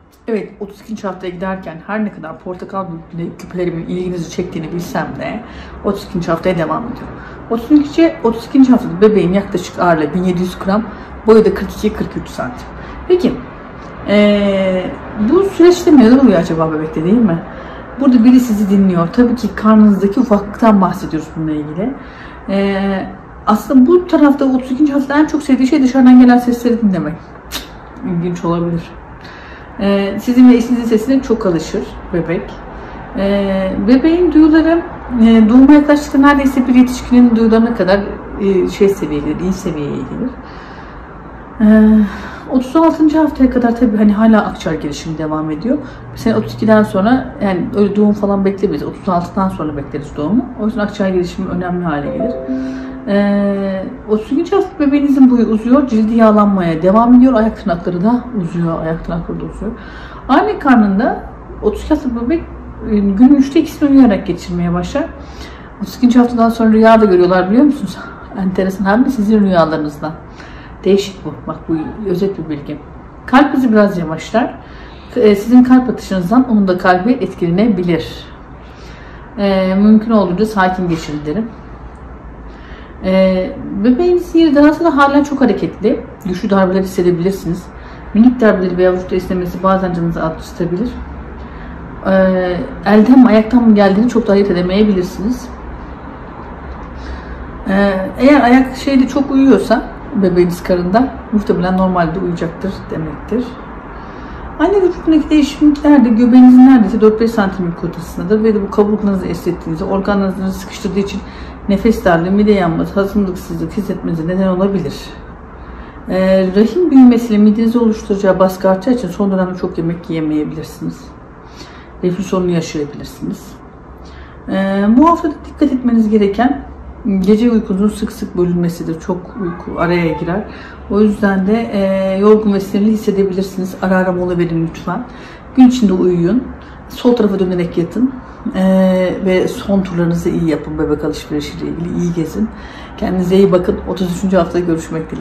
Evet, 32. haftaya giderken her ne kadar portakal küpelerimin ilginizi çektiğini bilsem de 32. haftaya devam ediyor. 32. haftada bebeğin yaklaşık ağırlığı 1700 gram, boyu da 42-43 santim. Peki, bu süreçte neler oluyor acaba bebekte, değil mi? Burada biri sizi dinliyor. Tabii ki karnınızdaki ufaklıktan bahsediyoruz bununla ilgili. Aslında bu tarafta 32. haftada en çok sevdiği şey dışarıdan gelen sesleri dinlemek. İlginç olabilir. Sizin ve eşinizin sesine çok alışır bebek. Bebeğin duyuları doğuma yaklaştıkça neredeyse bir yetişkinin duyularına kadar seviyeye gelir, iyi seviyeye gelir. 36. haftaya kadar tabii hani hala akciğer gelişimi devam ediyor. Mesela 32'den sonra, yani öyle doğum falan beklemeyiz. 36'dan sonra bekleriz doğumu. O yüzden akciğer gelişimi önemli hale gelir. 32. hafta bebeğinizin boyu uzuyor, cildi yağlanmaya devam ediyor, ayak tırnakları da uzuyor, Anne karnında 32 hafta bebek günün 3'te 2'sini uyuyarak geçirmeye başlar. 32. haftadan sonra rüya da görüyorlar, biliyor musunuz? Enteresan, hem de sizin rüyalarınızdan. Değişik bu. Bak, bu özet bir bilgi. Kalp hızı biraz yavaşlar. Sizin kalp atışınızdan onun da kalbi etkilenebilir. Mümkün olduğunca sakin geçirin derim. Bebeğinizin yeri daha sonra hala çok hareketli. Güçlü darbeler hissedebilirsiniz. Minik darbeleri veya vücut esnemesi bazen canınızı acıtabilir. Elden mi ayaktan mı geldiğini çok da ayırt edemeyebilirsiniz. Eğer ayak çok uyuyorsa bebeğiniz karında, muhtemelen normalde uyuyacaktır demektir. Anne vücudundaki değişikliklerde göbeğinizin neredeyse 4-5 santimlik kotasındadır ve de bu kaburganızı esnettiğinizde, organlarınızı sıkıştırdığı için nefes darlığı, mide yanması, hazımlıksızlık hissetmenize neden olabilir. Rahim büyümesiyle midenizi oluşturacağı baskı artacağı için son dönemde çok yemek yiyemeyebilirsiniz. Reflü sorunu yaşayabilirsiniz. Bu haftada dikkat etmeniz gereken gece uykunuzun sık sık bölünmesidir. Çok uyku araya girer. O yüzden de yorgun ve sinirli hissedebilirsiniz. Ara ara mola verin lütfen. Gün içinde uyuyun. Sol tarafa dönerek yatın. Ve son turlarınızı iyi yapın. Bebek alışverişiyle ilgili iyi gezin. Kendinize iyi bakın. 33. haftada görüşmek dileğiyle.